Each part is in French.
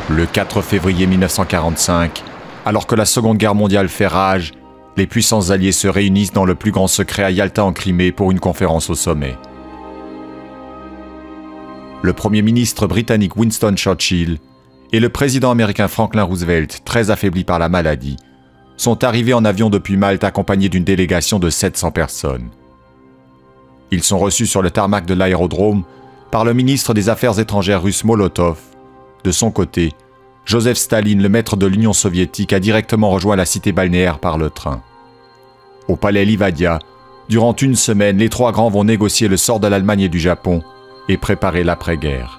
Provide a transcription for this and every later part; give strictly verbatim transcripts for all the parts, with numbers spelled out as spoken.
Le quatre février mille neuf cent quarante-cinq, alors que la Seconde Guerre mondiale fait rage, les puissances alliées se réunissent dans le plus grand secret à Yalta en Crimée pour une conférence au sommet. Le Premier ministre britannique Winston Churchill et le président américain Franklin Roosevelt, très affaiblis par la maladie, sont arrivés en avion depuis Malte accompagnés d'une délégation de sept cents personnes. Ils sont reçus sur le tarmac de l'aérodrome par le ministre des Affaires étrangères russe Molotov. De son côté, Joseph Staline, le maître de l'Union soviétique, a directement rejoint la cité balnéaire par le train. Au palais Livadia, durant une semaine, les trois grands vont négocier le sort de l'Allemagne et du Japon et préparer l'après-guerre.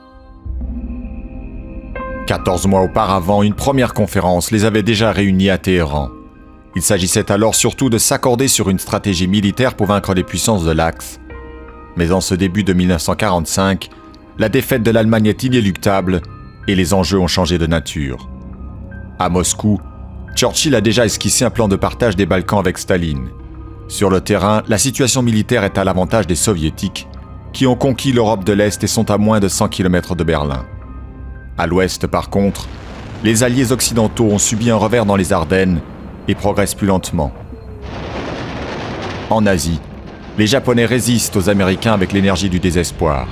quatorze mois auparavant, une première conférence les avait déjà réunis à Téhéran. Il s'agissait alors surtout de s'accorder sur une stratégie militaire pour vaincre les puissances de l'Axe. Mais en ce début de mille neuf cent quarante-cinq, la défaite de l'Allemagne est inéluctable et les enjeux ont changé de nature. À Moscou, Churchill a déjà esquissé un plan de partage des Balkans avec Staline. Sur le terrain, la situation militaire est à l'avantage des Soviétiques, qui ont conquis l'Europe de l'Est et sont à moins de cent kilomètres de Berlin. À l'Ouest, par contre, les alliés occidentaux ont subi un revers dans les Ardennes et progressent plus lentement. En Asie, les Japonais résistent aux Américains avec l'énergie du désespoir.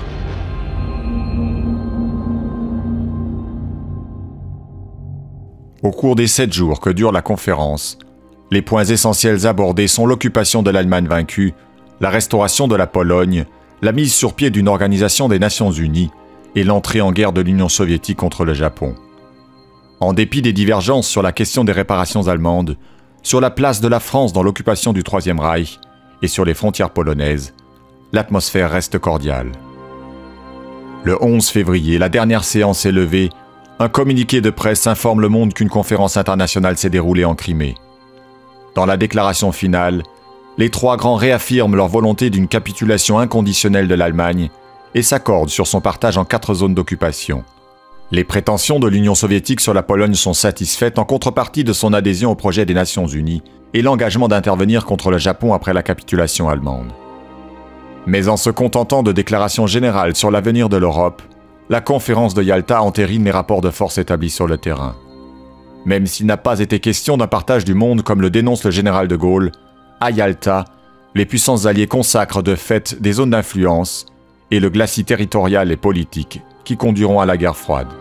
Au cours des sept jours que dure la conférence, les points essentiels abordés sont l'occupation de l'Allemagne vaincue, la restauration de la Pologne, la mise sur pied d'une organisation des Nations Unies et l'entrée en guerre de l'Union soviétique contre le Japon. En dépit des divergences sur la question des réparations allemandes, sur la place de la France dans l'occupation du Troisième Reich et sur les frontières polonaises, l'atmosphère reste cordiale. Le onze février, la dernière séance est levée. Un communiqué de presse informe le monde qu'une conférence internationale s'est déroulée en Crimée. Dans la déclaration finale, les trois grands réaffirment leur volonté d'une capitulation inconditionnelle de l'Allemagne et s'accordent sur son partage en quatre zones d'occupation. Les prétentions de l'Union soviétique sur la Pologne sont satisfaites en contrepartie de son adhésion au projet des Nations Unies et l'engagement d'intervenir contre le Japon après la capitulation allemande. Mais en se contentant de déclarations générales sur l'avenir de l'Europe, la conférence de Yalta entérine les rapports de force établis sur le terrain. Même s'il n'a pas été question d'un partage du monde comme le dénonce le général de Gaulle, à Yalta, les puissances alliées consacrent de fait des zones d'influence et le glacis territorial et politique qui conduiront à la guerre froide.